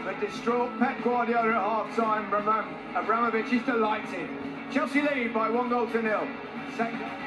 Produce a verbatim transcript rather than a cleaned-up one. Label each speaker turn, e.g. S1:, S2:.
S1: But distraught Pep Guardiola at half-time. Abramovich is delighted. Chelsea lead by one goal to nil. Second.